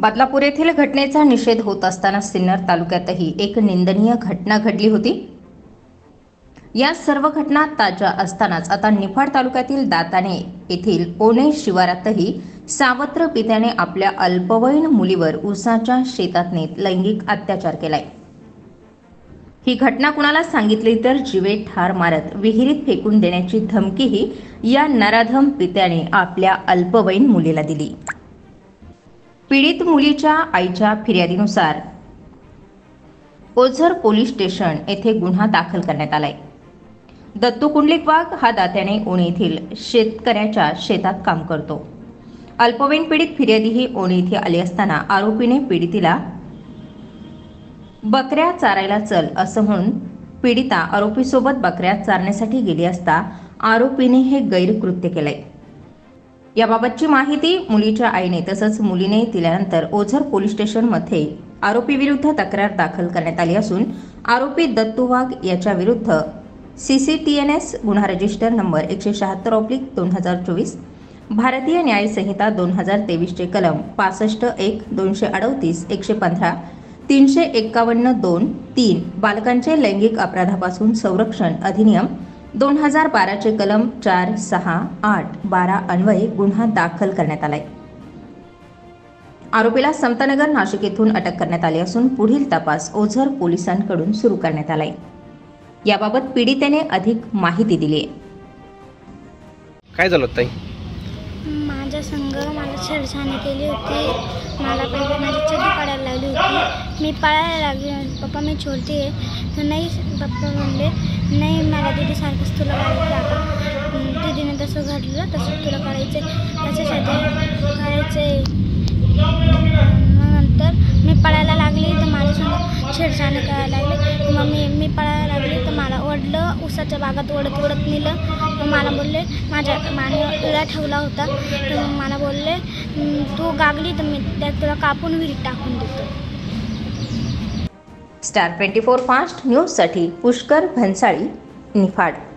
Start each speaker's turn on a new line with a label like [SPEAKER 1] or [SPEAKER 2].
[SPEAKER 1] बदलापूर येथील घटनेचा निषेध होत असताना सिन्नर तालुक्यातही एक निंदनीय घटना घडली होती। या सर्व घटना ताज्या असतानाच आता निफाड तालुक्यातील दाताने येथील ओणे शिवारातही सावत्र पित्याने आपल्या अल्पवयीन मुलीवर ऊसाच्या शेतात नेत लैंगिक अत्याचार केलाय। ही घटना कुणाला सांगितली तर जीवे ठार मारत विहिरीत फेकून देण्याची धमकीही या नराधम पित्याने आपल्या अल्पवयीन मुलीला दिली। पीडित मुलीच्या आईच्या फिर्यादीनुसार ओझर पोलीस स्टेशन येथे गुन्हा दाखल करण्यात आलाय। दत्तू कुंडलिक वाघ हा दात्याने ओणे येथील शेतकऱ्याच्या शेतात काम करतो। अल्पवयीन पीडित फिर्यादी ही ओणे येथे आली असताना आरोपीने पीडितीला बकऱ्या चारायला चल असं म्हणून पीडिता आरोपीसोबत बकऱ्या चारण्यासाठी गेली असता आरोपीने हे गैरकृत्य केलंय। याबाबतची माहिती मुलीच्या आईने तसंच मुलीने दिल्यानंतर ओझर पोलीस स्टेशन मध्ये आरोपी विरुद्ध तक्रार दाखल करण्यात आली असून आरोपी दत्तू वाघ याच्या विरुद्ध CCTNS गुन्हा रजिस्टर नंबर 176/2024 भारतीय न्याय संहिता 2023 चे कलम 65(1), 238, 115, 351(2)(3) बालकांचे लैंगिक अपराधापासून संरक्षण अधिनियम 2012 चे कलम 4, 6, 8, 12 अन्वये गुन्हा दाखल करण्यात आलाय। आरोपीला समतानगर नाशिक येथून अटक करण्यात आली असून पुढील तपास ओझर पोलिसांकडून सुरू करण्यात आलाय। याबाबत पीडितेने अधिक माहिती दिली आहे।
[SPEAKER 2] काय झालं ताई?
[SPEAKER 3] माझ्या संघ मला छेडछाणी केली होती। मला पहिले माझी चड्डी काढायला लागली होती। मी पळायला लागली, पप्पा मी छोटी आहे तर नाही, पप्पा म्हणले नाही मला दीदी सारखंच तुला करायचं, आता दीदीने तसं घडलं तसं तुला करायचं, त्याच्यासाठी करायचं। नंतर मी पळायला लागली तर माझ्या संग छेडछाणी करायला लागली। मग मी पळायला लागली तर मला ओढलं, ऊसाच्या बागात ओढत ओढत नेलं। मग मला बोलले माझ्या माने उडा ठेवला होता तर मग मला बोलले तू गागली तर मी त्यात तुला कापून विहिरीत टाकून देतो।
[SPEAKER 1] स्टार 24 फास्ट न्यूज साठी पुष्कर भन्साळी, निफाड।